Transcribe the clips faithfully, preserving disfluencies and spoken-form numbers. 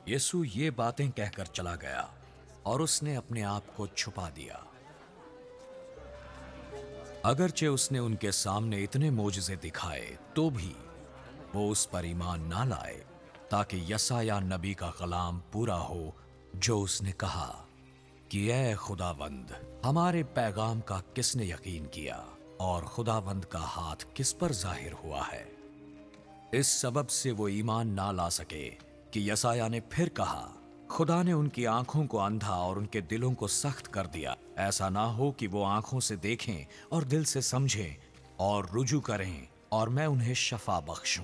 यीशु ये बातें कहकर चला गया और उसने अपने आप को छुपा दिया। अगरचे उसने उनके सामने इतने मोजज़े दिखाए तो भी वो उस पर ईमान ना लाए, ताकि यसाया नबी का कलाम पूरा हो जो उसने कहा कि ऐ खुदावंद, हमारे पैगाम का किसने यकीन किया और खुदावंद का हाथ किस पर जाहिर हुआ है। इस सबब से वो ईमान ना ला सके कि यसाया ने फिर कहा, खुदा ने उनकी आंखों को अंधा और उनके दिलों को सख्त कर दिया, ऐसा ना हो कि वो आंखों से देखें और दिल से समझें और रुजू करें और मैं उन्हें शफा बख्शूं।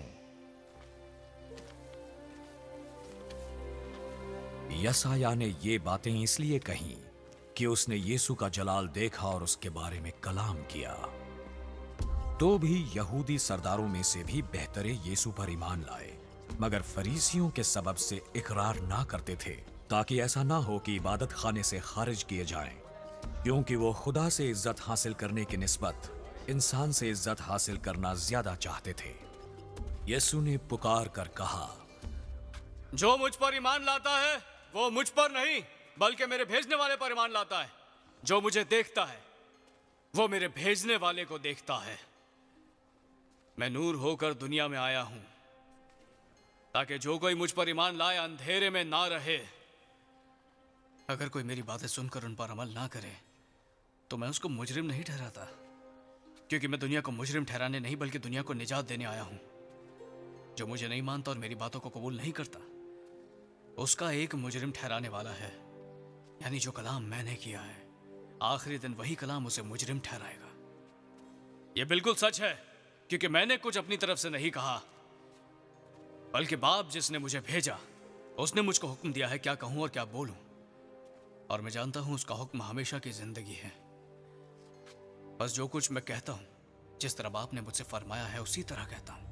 यसाया ने ये बातें इसलिए कहीं कि उसने यीशु का जलाल देखा और उसके बारे में कलाम किया। तो भी यहूदी सरदारों में से भी बेहतरे यीशु पर ईमान लाए, मगर फरीसियों के सबब से इकरार ना करते थे, ताकि ऐसा ना हो कि इबादत खाने से खारिज किए जाएं, क्योंकि वो खुदा से इज्जत हासिल करने की निस्बत इंसान से इज्जत हासिल करना ज्यादा चाहते थे। यीशु ने पुकार कर कहा, जो मुझ पर ईमान लाता है वो मुझ पर नहीं बल्कि मेरे भेजने वाले पर ईमान लाता है। जो मुझे देखता है वो मेरे भेजने वाले को देखता है। मैं नूर होकर दुनिया में आया हूं ताकि जो कोई मुझ पर ईमान लाए अंधेरे में ना रहे। अगर कोई मेरी बातें सुनकर उन पर अमल ना करे तो मैं उसको मुजरिम नहीं ठहराता, क्योंकि मैं दुनिया को मुजरिम ठहराने नहीं बल्कि दुनिया को निजात देने आया हूं। जो मुझे नहीं मानता और मेरी बातों को कबूल नहीं करता उसका एक मुजरिम ठहराने वाला है, यानी जो कलाम मैंने किया है आखिरी दिन वही कलाम उसे मुजरिम ठहराएगा। यह बिल्कुल सच है, क्योंकि मैंने कुछ अपनी तरफ से नहीं कहा, बल्कि बाप जिसने मुझे भेजा उसने मुझको हुक्म दिया है क्या कहूं और क्या बोलूं, और मैं जानता हूं उसका हुक्म हमेशा की जिंदगी है। बस जो कुछ मैं कहता हूं जिस तरह बाप ने मुझसे फरमाया है उसी तरह कहता हूं।